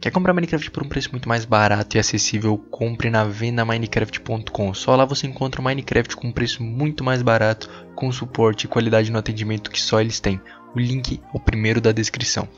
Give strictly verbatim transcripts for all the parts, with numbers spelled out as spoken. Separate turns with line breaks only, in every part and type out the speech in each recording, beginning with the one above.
Quer comprar Minecraft por um preço muito mais barato e acessível? Compre na venda minecraft ponto com. Só lá você encontra o Minecraft com um preço muito mais barato, com suporte e qualidade no atendimento que só eles têm. O link é o primeiro da descrição.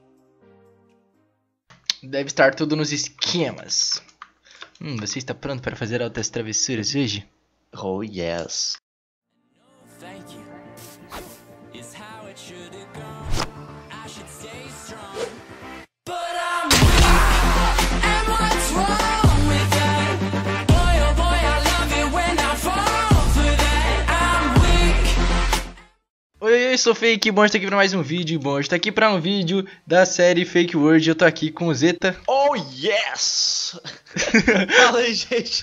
Deve estar tudo nos esquemas. Hum, você está pronto para fazer altas travessuras hoje?
Oh yes.
Thank you. Is how it should have gone. I should stay strong. But I'm weak. And what's wrong with that? Boy, oh boy, I love it when I fall for that. I'm weak.
Oi, oi, eu sou Fake, bom estar aqui para mais um vídeo. Bom estar aqui para um vídeo da série Fake World. Eu tô aqui com o Zeta.
Oh yes. Fala aí, gente.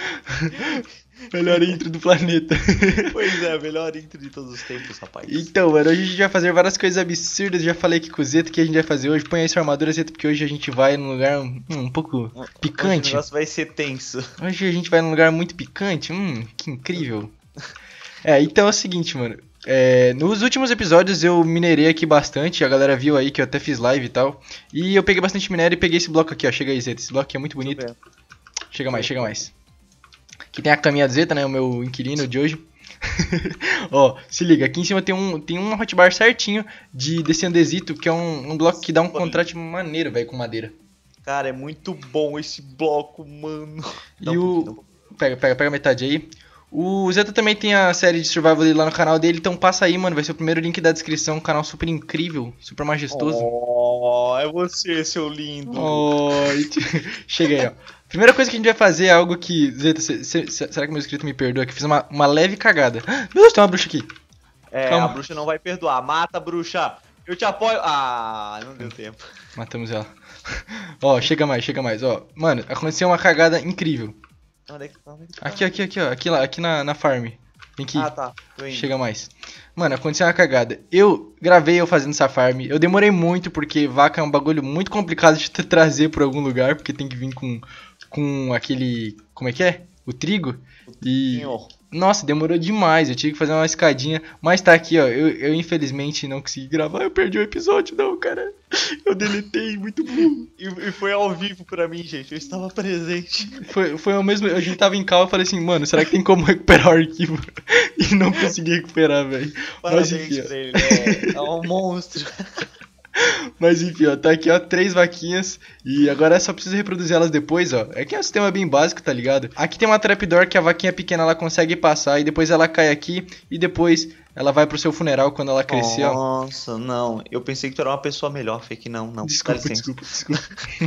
Melhor intro do planeta.
Pois é, melhor intro de todos os tempos, rapaz.
Então, mano, hoje a gente vai fazer várias coisas absurdas. Já falei aqui com o Zeta que a gente vai fazer hoje. Põe aí sua armadura, Zeta, porque hoje a gente vai num lugar um, um pouco picante.
Hoje o negócio vai ser tenso.
Hoje a gente vai num lugar muito picante. Hum, que incrível. É, então é o seguinte, mano. É, nos últimos episódios eu minerei aqui bastante. A galera viu aí que eu até fiz live e tal. E eu peguei bastante minério e peguei esse bloco aqui, ó. Chega aí, Zeta. Esse bloco aqui é muito bonito. Chega mais, chega mais. Aqui tem a caminha do Zeta, né? O meu inquilino de hoje. Ó, se liga. Aqui em cima tem um, tem um hotbar certinho de desse andesito, que é um, um bloco que dá um contraste maneiro, velho, com madeira.
Cara, é muito bom esse bloco, mano.
E
Não,
o...
não.
Pega, pega, pega metade aí. O Zeta também tem a série de Survival ali lá no canal dele, então passa aí, mano. Vai ser o primeiro link da descrição. Um canal super incrível, super majestoso.
Oh, é você, seu lindo.
Oh, chega aí, ó. Primeira coisa que a gente vai fazer é algo que... Zeta, cê, cê, será que meu inscrito me perdoa? Que eu fiz uma, uma leve cagada. Meu Deus, tem uma bruxa aqui.
É,
Calma.
a bruxa não vai perdoar. Mata, bruxa. Eu te apoio. Ah, não deu tempo.
Matamos ela. Ó, chega mais, chega mais, ó. Mano, aconteceu uma cagada incrível.
Onde é que tá? Onde é que tá?
Aqui, aqui, aqui, ó. Aqui, lá, aqui na, na farm. Vem aqui.
Ah, tá. Tô indo.
Chega mais. Mano, aconteceu uma cagada. Eu gravei eu fazendo essa farm. Eu demorei muito porque vaca é um bagulho muito complicado de tra- trazer por algum lugar. Porque tem que vir com, com aquele... Como é que é? O trigo. E...
Senhor.
Nossa, demorou demais. Eu tive que fazer uma escadinha. Mas tá aqui, ó. Eu, eu infelizmente não consegui gravar. Eu perdi o episódio, não, cara. Eu deletei, muito burro.
E, e foi ao vivo pra mim, gente. Eu estava presente.
Foi, foi o mesmo. A gente tava em cal. Eu falei assim, mano, será que tem como recuperar o arquivo? E não consegui recuperar, velho. Mas
Parabéns
enfim, ó.
pra ele, né? É um monstro.
Mas enfim, ó, tá aqui, ó, três vaquinhas. E agora só preciso reproduzir elas depois, ó. É que é um sistema bem básico, tá ligado? Aqui tem uma trapdoor que a vaquinha pequena ela consegue passar. E depois ela cai aqui. E depois ela vai pro seu funeral quando ela crescer, ó.
Nossa, não. Eu pensei que tu era uma pessoa melhor, Fake. Não, não.
Desculpa,
Dá licença.
desculpa, desculpa.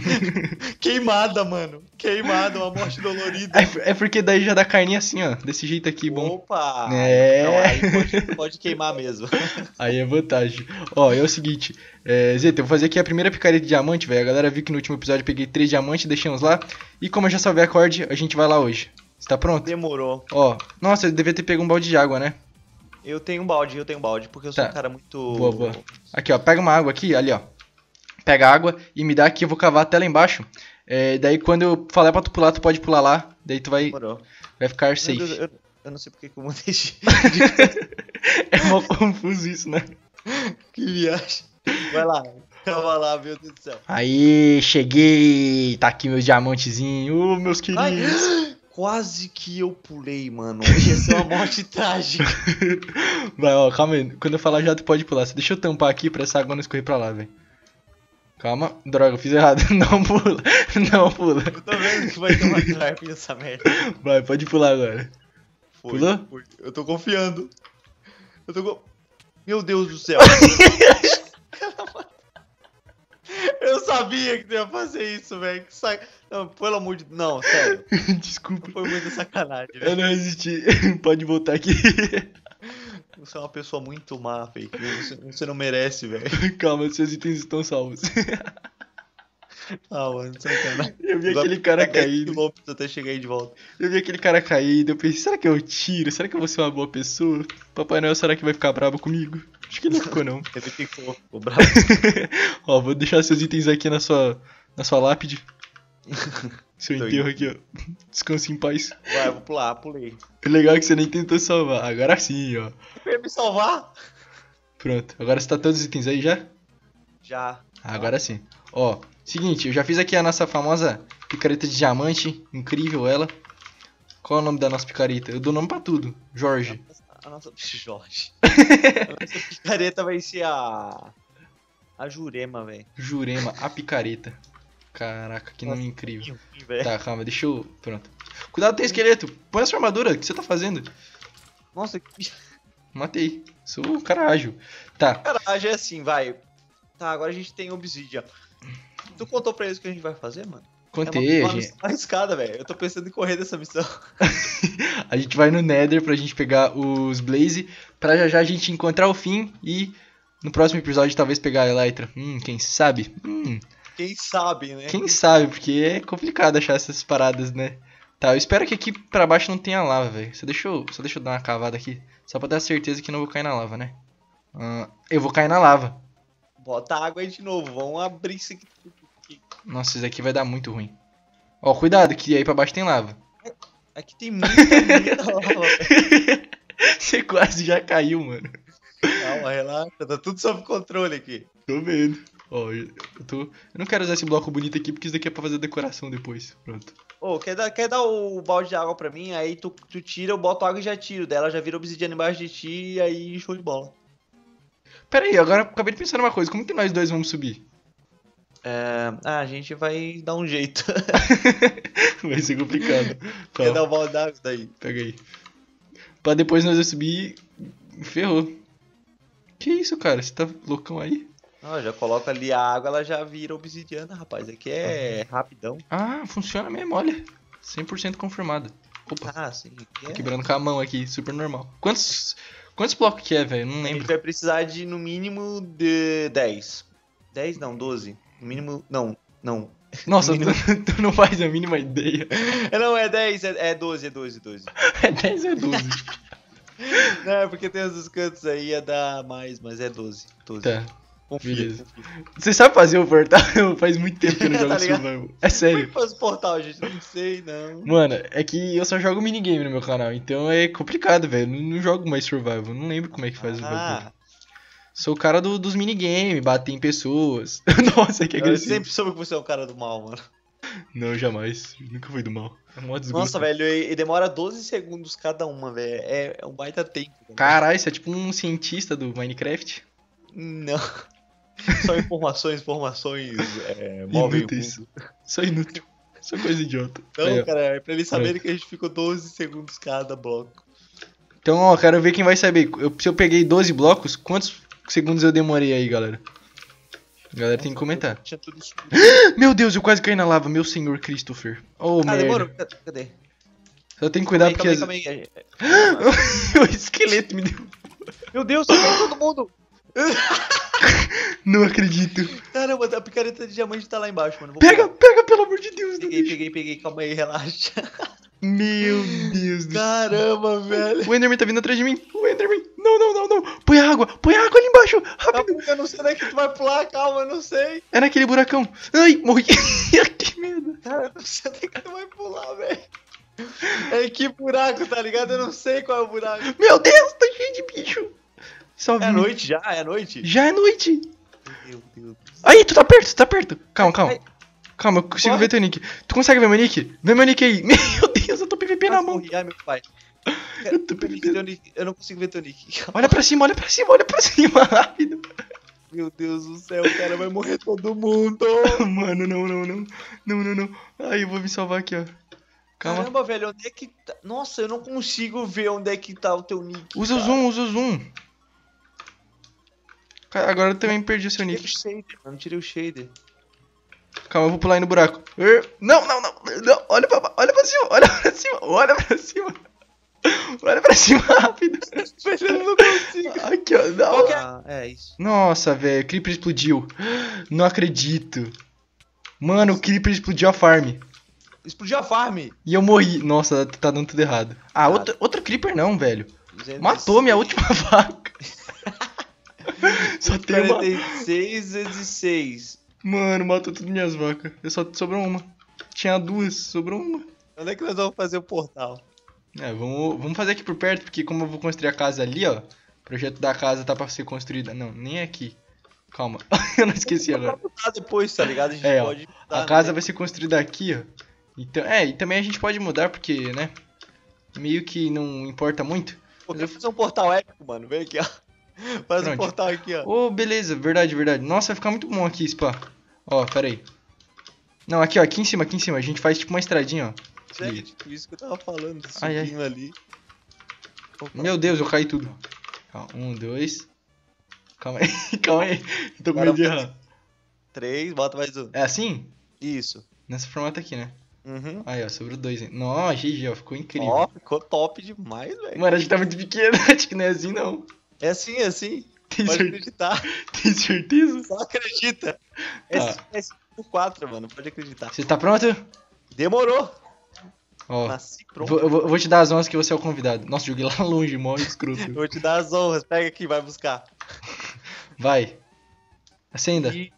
Queimada, mano. Queimada, uma morte dolorida.
É, é porque daí já dá carninha assim, ó. Desse jeito aqui, bom.
Opa!
É.
Não, aí pode, pode queimar mesmo.
Aí é vantagem. Ó, é o seguinte. É, Zeta, eu vou fazer aqui a primeira picareta de diamante, velho. A galera viu que no último episódio eu peguei três diamantes, deixei uns lá. E como eu já salvei a cord, a gente vai lá hoje. Você tá pronto?
Demorou.
Ó, nossa, eu devia ter pego um balde de água, né?
Eu tenho um balde, eu tenho um balde, porque eu sou
Tá.
um cara muito...
Boa, boa. Aqui, ó, pega uma água aqui, ali, ó. Pega a água e me dá aqui, eu vou cavar até lá embaixo. É, daí quando eu falar pra tu pular, tu pode pular lá. Daí tu vai,
Demorou.
vai ficar
Meu
safe.
Deus, eu, eu não sei porque que eu mudei de...
É mó confuso isso, né?
Que viagem. Vai lá. Calma lá, meu Deus do céu.
Aí, cheguei. Tá aqui meus diamantezinhos. Ô, meus
Ai,
queridos.
quase que eu pulei, mano. Ia ser uma morte trágica.
Vai, ó, calma aí. Quando eu falar já, tu pode pular. Só deixa eu tampar aqui pra essa água não escorrer pra lá, velho. Calma. Droga, eu fiz errado. Não pula. Não pula.
Eu tô vendo que vai ter uma trap nessa merda.
Vai, pode pular agora.
Foi,
Pulou?
foi. Eu tô confiando. Eu tô co... Meu Deus do céu. Eu sabia que tu ia fazer isso, velho. Que sa... Não, pelo amor de... Não, sério.
Desculpa.
Foi muita sacanagem,
Eu
velho.
não resisti. Pode voltar aqui.
Você é uma pessoa muito má, Fake. Você, você não merece, velho.
Calma, seus itens estão salvos.
Ah, mano, sacanagem.
Eu vi
Agora
aquele cara
tá dez
caído.
quilômetros até chegar aí de volta.
Eu vi aquele cara caído. Eu pensei, será que eu tiro? Será que eu vou ser uma boa pessoa? Papai Noel, será que vai ficar bravo comigo? Acho que ele não ficou, não.
Ele ficou, ficou bravo.
Ó, vou deixar seus itens aqui na sua, na sua lápide. Seu
Tô
enterro
indo.
aqui, ó. Descanse em paz.
Vai, vou pular, pulei.
É legal que você nem tentou salvar. Agora sim, ó.
Você ia me salvar?
Pronto. Agora você tá todos os itens aí já?
Já.
Ah, agora sim. Ó, Seguinte, eu já fiz aqui a nossa famosa picareta de diamante. Incrível ela. Qual é o nome da nossa picareta? Eu dou nome pra tudo. Jorge.
A nossa... Jorge. A nossa picareta vai ser a... A Jurema, velho.
Jurema, a picareta. Caraca, que nome
Nossa,
incrível.
que ruim, velho.
Tá, calma, deixa eu... Pronto. Cuidado, tem esqueleto. Põe a sua armadura. O que você tá fazendo?
Nossa, que...
Matei. Sou um cara ágil. Tá.
Cara, já é assim, vai. Tá, agora a gente tem Obsidian. Tu contou pra eles o que a gente vai fazer, mano?
Contei,
É uma,
a
uma
gente...
missão arriscada, velho. Eu tô pensando em correr dessa missão.
a gente vai no Nether pra gente pegar os Blaze, pra já já a gente encontrar o fim e no próximo episódio talvez pegar a Elytra. Hum, quem sabe? Hum,
Quem sabe, né?
quem sabe, porque é complicado achar essas paradas, né? Tá, eu espero que aqui pra baixo não tenha lava, velho. Só deixa eu, só deixa eu dar uma cavada aqui, só pra ter certeza que não vou cair na lava, né? Ah, eu vou cair na lava.
Bota água aí de novo. Vamos abrir isso aqui.
Nossa, isso aqui vai dar muito ruim. Ó, cuidado que aí pra baixo tem lava.
Aqui tem muita, muita lava, velho.
Você quase já caiu, mano.
Calma, relaxa. Tá tudo sob controle aqui.
Tô vendo. Ó, eu tô... Eu não quero usar esse bloco bonito aqui, porque isso daqui é pra fazer decoração depois. Pronto.
Ô, quer dar, quer dar o balde de água pra mim? Aí tu, tu tira, eu boto água e já tiro. Daí ela já vira obsidiana embaixo de ti e aí show de bola.
Pera aí, agora eu acabei de pensar numa coisa. Como que nós dois vamos subir?
É... Ah, a gente vai dar um jeito.
Vai ser complicado. Tá,
Quer dar o balde d'água daí?
pega aí. Pra depois nós subir, ferrou. Que isso, cara? Você tá loucão aí?
Ah, já coloca ali a água, ela já vira obsidiana, rapaz. Aqui é rapidão.
Ah, funciona mesmo, olha. cem por cento confirmado. Opa,
Ah, sim. Aqui
tô
é...
quebrando com a mão aqui, super normal. Quantos, quantos blocos que é, velho? Não
A gente
lembro.
vai precisar de no mínimo de dez. dez não, doze. No mínimo. Não, não.
Nossa,
mínimo-
tu, tu não faz a mínima ideia.
É, não, é dez, é, é doze, é doze, doze.
É dez ou é doze?
Não, é porque tem os cantos aí, ia dar mais, mas é doze. doze.
Tá.
Confia,
beleza.
confia.
Você sabe fazer o portal? Faz muito tempo que eu não jogo
Tá ligado?
survival. É
Como é
sério.
que faz o portal, gente? Não sei, não.
Mano, é que eu só jogo minigame no meu canal, então é complicado, velho. Não, não jogo mais survival, não lembro como é que faz o bagulho.
Ah,
Sou o cara do- dos minigames, bater em pessoas. Nossa, que
eu
agressivo.
sempre soube que você é um cara do mal, mano.
Não, jamais. Nunca fui do mal. É mó desgosto.
Nossa, velho, e, e demora doze segundos cada uma, velho. É, é um baita tempo. velho.
Caralho, você é tipo um cientista do Minecraft.
Não. Só informações, informações. É, movem o
Inúteis.
mundo.
Sou inútil. Sou coisa idiota.
Não,
Aí, ó.
cara, é pra eles saberem que a gente ficou doze segundos cada bloco.
Então, ó, quero ver quem vai saber. Eu- se eu peguei doze blocos, quantos segundos eu demorei aí, galera? A galera tem que comentar.
Tinha tudo isso.
Meu Deus, eu quase caí na lava, meu senhor Christopher. Oh,
Ah,
merda.
demorou. Cadê? Cadê?
Só tem que cuidar
Calma aí,
porque...
calma aí,
as-
calma aí.
o esqueleto me deu...
Meu Deus, socorro todo mundo!
Não acredito.
Caramba, a picareta de diamante tá lá embaixo, mano. Vou
Pega,
pegar.
pega, pelo amor de Deus. Não
Peguei,
deixa.
peguei, peguei. Calma aí, relaxa.
Meu Deus do céu.
Caramba, velho.
O Enderman tá vindo atrás de mim. O Enderman. Não, não, não, não. Põe água. Põe água ali embaixo. Rápido.
Calma, eu não sei onde é que tu vai pular, calma, eu não sei.
É naquele buracão. Ai, morri. Que medo.
Cara, eu não sei onde é que tu vai pular, velho. É que buraco, tá ligado? Eu não sei qual é o buraco.
Meu Deus, tá cheio de bicho. Só
É
vi.
noite já? É noite?
Já é noite.
Meu Deus.
Aí, tu tá perto, tu tá perto. Calma, calma.
Ai.
Calma, eu consigo
Corre.
ver teu nick. Tu consegue ver meu nick? Vê meu nick aí. Meu Deus, eu tô P V P na
Quase
mão.
morri. Ai, meu pai.
Eu tô
Teu
P V
nick,
P.
teu nick. Eu não consigo ver teu nick.
Olha pra cima, olha pra cima, olha pra cima, rápido.
Meu Deus do céu, cara, vai morrer todo mundo.
Mano, não, não, não. Não, não, não. Ai, eu vou me salvar aqui, ó. Calma.
Caramba, velho, onde é que tá? Nossa, eu não consigo ver onde é que tá o teu nick.
Usa o
cara.
zoom, usa o zoom. Cara, agora eu também perdi o seu
Tirei
nick.
o shader, mano, tirei o shader.
Calma, eu vou pular aí no buraco. Er, Não, não, não. Não, olha pra, olha pra cima, olha pra cima, olha pra cima. Olha pra cima rápido.
Velho, eu não consigo.
Aqui, ó. Não.
Qual que é? Ah, é isso.
Nossa, velho, o Creeper explodiu. Não acredito. Mano, o Creeper explodiu a farm.
Explodiu a farm.
E eu morri. Nossa, tá dando tudo errado. Ah,
Ah.
outro, outro Creeper não, velho.
duzentos e
Matou minha última vaca. Só tem uma.
quarenta e seis vezes seis.
Mano, matou todas minhas vacas. Eu só sobrou uma. Tinha duas, sobrou uma.
Onde é que nós vamos fazer o portal?
É, vamos, vamos fazer aqui por perto, porque como eu vou construir a casa ali, ó. O projeto da casa tá pra ser construída. Não, nem aqui. Calma. Eu não esqueci
Dá pra
agora.
mudar depois, tá ligado? A gente
É, ó.
pode mudar,
A casa
né?
vai ser construída aqui, ó. Então, é, e também a gente pode mudar porque, né? Meio que não importa muito.
Pô, quer fazer um portal épico, mano? Vem aqui, ó. Faz um
Pronto.
portal aqui, ó.
Ô, beleza, verdade, verdade. Nossa, vai ficar muito bom aqui, Spa. Ó, pera aí. Não, aqui, ó, aqui em cima, aqui em cima. A gente faz tipo uma estradinha, ó. Se
É,
liga.
tipo, isso que eu tava falando,
Ai, ai.
subindo ali. Opa.
Meu Deus, eu caí tudo. Calma, um, dois. Calma aí, calma aí. Eu tô com
Agora
medo de
faz-
errar.
Três, bota mais um.
É assim?
Isso.
Nessa formato aqui, né?
Uhum.
Aí, ó, sobrou dois, hein? Nossa, G G, ó, ficou incrível.
Ó, ficou top demais, velho.
Mano, a gente tá muito pequeno, acho que não é assim, não.
É assim, é assim.
Tem,
Pode
cer-
acreditar.
Tem certeza?
Só acredita. É
Tá.
é cinco por quatro, mano. Pode acreditar.
Você tá pronto?
Demorou.
Ó,
Nasci pronto.
vou, eu vou, eu vou te dar as honras que você é o convidado. Nossa, joguei lá longe, mó
Eu
escroto.
vou te dar as honras. Pega aqui, vai buscar.
Vai. Acenda.
E...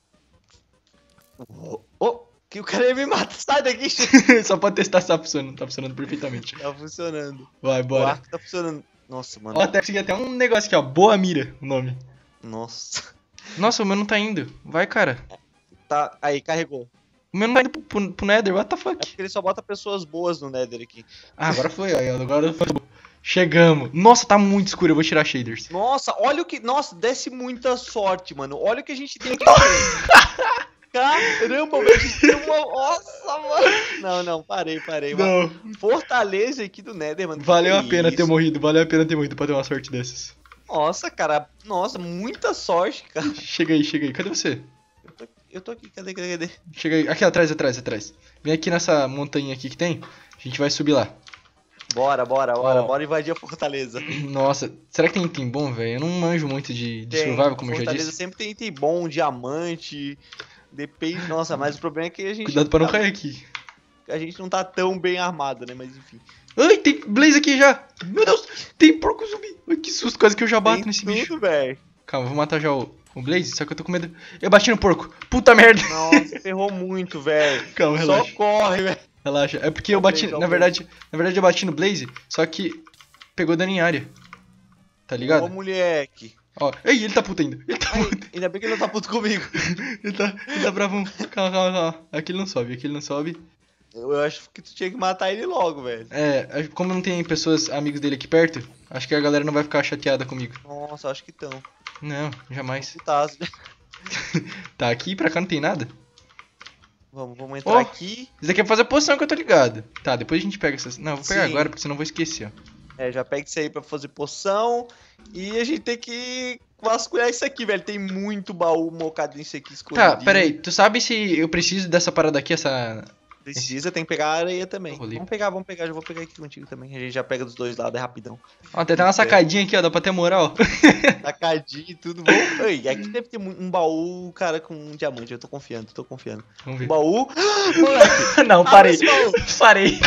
Oh, oh, que o cara ia me matar. Sai daqui, Chico.
Só pra testar se tá funcionando. Tá funcionando perfeitamente.
Tá funcionando.
Vai,
O
bora.
arco tá funcionando. Nossa, mano.
Ó, até consegui até um negócio aqui, ó. Boa mira, o nome.
Nossa.
Nossa, o meu não tá indo. Vai, cara.
Tá, aí, carregou.
O meu não tá indo pro, pro, pro Nether, what the
É
fuck?
porque ele só bota pessoas boas no Nether aqui.
Ah, agora foi, ó. Agora foi. Chegamos. Nossa, tá muito escuro. Eu vou tirar shaders.
Nossa, olha o que... Nossa, desce muita sorte, mano. Olha o que a gente tem aqui. Caramba, velho. A gente tem uma... Nossa, mano. Não, não, parei, parei.
Não.
Fortaleza aqui do Nether, mano.
Valeu
Que
a pena ter
isso?
morrido. Valeu a pena ter morrido pra ter uma sorte dessas.
Nossa, cara. Nossa, muita sorte, cara.
Chega aí, chega aí. Cadê você?
Eu tô, eu tô aqui, cadê, cadê, cadê?
Chega aí. Aqui atrás, atrás, atrás. Vem aqui nessa montanha aqui que tem. A gente vai subir lá.
Bora, bora, bora.
Ó.
Bora invadir a Fortaleza.
Nossa, será que tem item bom, velho? Eu não manjo muito de, de
Tem.
survival, como eu já
Fortaleza
disse.
sempre tem item bom, diamante. Depende. Nossa, mas o problema é que a gente.
Cuidado pra não
tá-
cair aqui.
A gente não tá tão bem armado, né? Mas enfim.
Ai, tem Blaze aqui já. Meu Deus, tem porco zumbi. Ai, que susto, quase que eu já bato
Tem
nesse
tudo,
bicho.
velho.
Calma, vou matar já o, o Blaze, só que eu tô com medo. Eu bati no porco. Puta merda.
Nossa, ferrou muito, velho.
Calma,
Só
relaxa.
corre, velho.
Relaxa. É porque eu
Ó o
bati,
Blaze, ó o
na
Blaze.
verdade, na verdade eu bati no Blaze, só que pegou dano em área. Tá ligado?
Ô, moleque.
Ó, ei, ele tá puto ainda. Ele tá
Ai,
puto.
ainda bem que ele não tá puto comigo.
Ele tá, ele tá bravão. Calma, calma, calma. Aqui ele não sobe, aqui ele não sobe.
Eu eu acho que tu tinha que matar ele logo, velho.
É, como não tem pessoas, amigos dele aqui perto, acho que a galera não vai ficar chateada comigo.
Nossa, acho que tão.
Não, jamais.
Putaço.
Tá, aqui pra cá não tem nada?
Vamos, vamos entrar
Ó.
aqui.
Isso daqui é pra fazer poção que eu tô ligado. Tá, depois a gente pega essas. Não, eu vou pegar
Sim.
agora porque senão eu vou esquecer, ó.
É, já pega isso aí pra fazer poção. E a gente tem que vasculhar isso aqui, velho. Tem muito baú mocado nisso aqui escondido.
Tá, pera aí. Tu sabe se eu preciso dessa parada aqui, essa...
Precisa, tem que pegar a areia também.
Rolê.
Vamos pegar, vamos pegar. Já vou pegar aqui contigo também. A gente já pega dos dois lados, é rapidão.
Ó, tem até uma sacadinha aqui, ó. Dá pra ter moral.
Tacadinho e tudo. Vamos... Ei, aqui deve ter mu- um baú, cara, com um diamante. Eu tô confiando, tô confiando.
Vamos
Um
ver.
baú... Moleque!
Não,
Abre
parei.
esse baú.
Parei.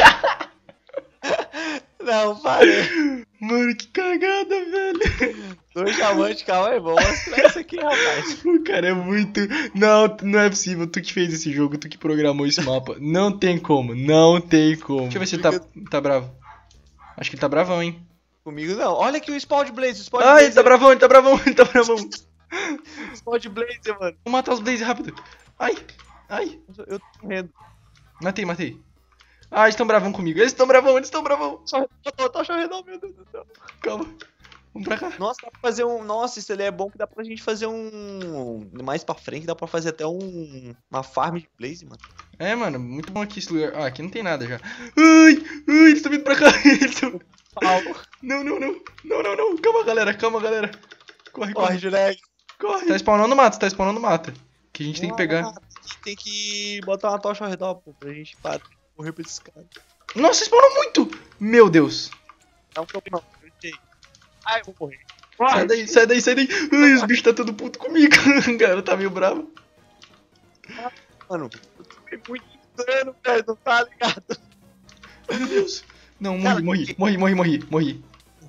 Não, parei.
Mano, que cagada, velho.
Dois diamantes, calma aí. Vamos mostrar isso aqui, rapaz.
O cara é muito... Não, não é possível. Tu que fez esse jogo, tu que programou esse mapa. Não tem como, não tem como. Deixa eu ver se ele tá, tá bravo. Acho que ele tá bravão, hein.
Comigo não. Olha aqui o Spawn de Blaze. O Spawn
Ah,
de
ele tá bravão, ele tá bravão, ele tá bravão.
O Spawn de Blaze, mano.
Vou matar os Blaze rápido. Ai, ai.
Eu tô morrendo.
Matei, matei. Ah, eles estão bravão comigo. Eles estão bravão, eles estão bravão.
Só tô, tô chorrendo, meu Deus do céu.
Calma. Vamos pra cá.
Nossa, dá pra fazer um... Nossa, isso ali é bom que dá pra gente fazer um... Mais pra frente dá pra fazer até um... Uma farm de Blaze, mano.
É, mano, muito bom aqui esse lugar. Ah, aqui não tem nada já. Ai, ai, eles estão vindo pra cá. Eles tão...
Pau.
Não, não, não. Não, não, não. Calma, galera, calma, galera. Corre,
Corre,
corre.
Juleg.
Corre. Tá spawnando mata, tá spawnando mata. Que a gente tem que pegar.
Tem que botar uma tocha ao redor, pô, pra gente parar, correr pra esses caras.
Nossa, spawnou muito. Meu Deus.
Não, não, não. Eu sei. Ai, eu vou morrer.
Sai daí, sai daí, sai daí. Ai, os bichos tá tudo puto comigo. Galera, tá meio bravo.
Mano, eu tomei muito dano, velho, não tá ligado?
Ai, meu Deus. Não, morri,
Cara,
morri,
que-
morri, morri, morri, morri.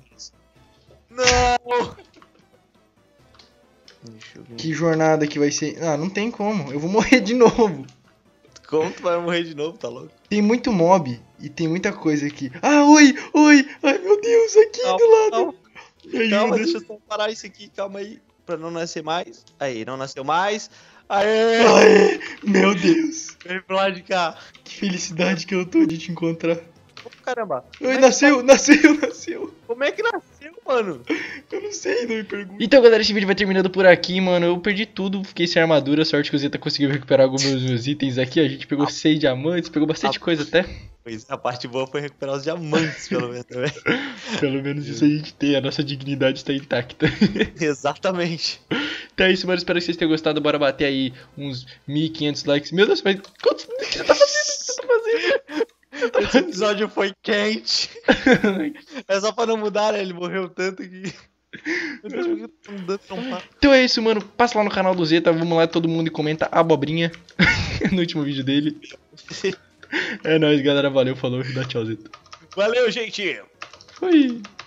Não! Deixa eu ver.
Que jornada que vai ser. Ah, não tem como. Eu vou morrer de novo.
Como tu vai morrer de novo, tá louco?
Tem muito mob e tem muita coisa aqui. Ah, oi, oi. Ai, meu Deus, aqui
Calma,
do lado.
calma.
Me ajuda.
Calma, deixa eu só parar isso aqui, calma aí. pra não nascer mais. Aí, não nasceu mais. Aê!
Aê, meu Deus.
Vem pro lado de cá.
Que felicidade que eu tô de te encontrar.
Ô, caramba. Como
Oi,
é que
nasceu, nasceu, nasceu.
pode- Como é que nasceu, mano?
Eu não sei, não me pergunta. Então, galera, esse vídeo vai terminando por aqui, mano. Eu perdi tudo, fiquei sem armadura. Sorte que o Zeta conseguiu recuperar alguns dos meus itens aqui. A gente pegou seis diamantes, pegou bastante coisa até.
Pois, a parte boa foi recuperar os diamantes, pelo menos. Né?
Pelo menos isso a gente tem, a nossa dignidade está intacta.
Exatamente.
Então é isso, mano. Espero que vocês tenham gostado. Bora bater aí uns mil e quinhentos likes. Meu Deus, mas quantos... o que você tá fazendo? O que você tá fazendo?
Esse episódio foi quente. É só pra não mudar, né? Ele morreu tanto que. Meu Deus, por que eu tô dando trompar?
Então é isso, mano. Passa lá no canal do Zeta. Vamos lá, todo mundo e comenta abobrinha no último vídeo dele. É nóis, galera. Valeu, falou. Dá tchau, Zeta.
Valeu, gente!
Foi.